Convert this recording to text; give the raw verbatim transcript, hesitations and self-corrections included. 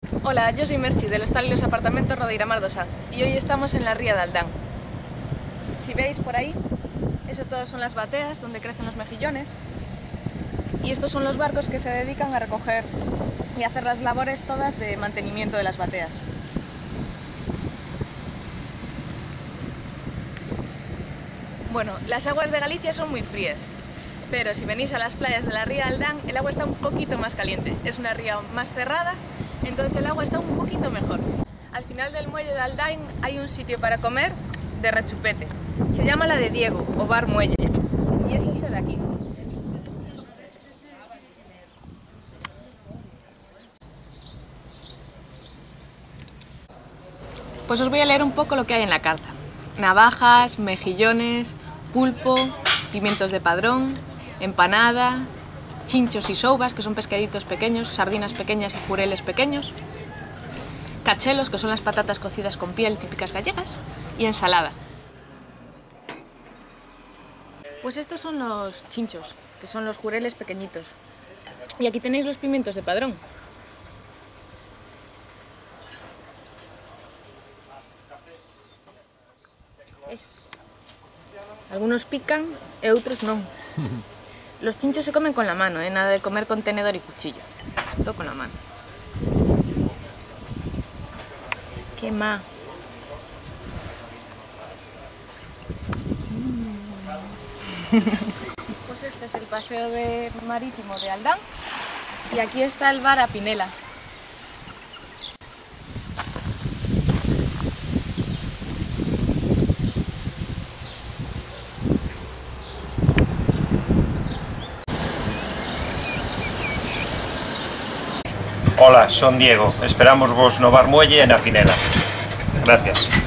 Hola, yo soy Merchi del hostal y los apartamentos Rodeiramar do Sá y hoy estamos en la ría de Aldán. Si veis por ahí, eso todos son las bateas donde crecen los mejillones y estos son los barcos que se dedican a recoger y hacer las labores todas de mantenimiento de las bateas. Bueno, las aguas de Galicia son muy frías, pero si venís a las playas de la ría de Aldán, el agua está un poquito más caliente. Es una ría más cerrada, entonces el agua está un poquito mejor. Al final del muelle de Aldán hay un sitio para comer de rechupete. Se llama La de Diego, o Bar Muelle, y es este de aquí. Pues os voy a leer un poco lo que hay en la carta. Navajas, mejillones, pulpo, pimientos de padrón, empanada, chinchos y soubas, que son pescaditos pequeños, sardinas pequeñas y jureles pequeños, cachelos, que son las patatas cocidas con piel típicas gallegas, y ensalada. Pues estos son los chinchos, que son los jureles pequeñitos. Y aquí tenéis los pimientos de padrón. Algunos pican e outros non. Los chinchos se comen con la mano, ¿eh? Nada de comer con tenedor y cuchillo. Todo con la mano. Quema. Mm. Pues este es el paseo de marítimo de Aldán y aquí está el bar A Pinela. Hola, son Diego. Esperamos vos no Bar Muelle en A Pinela. Gracias.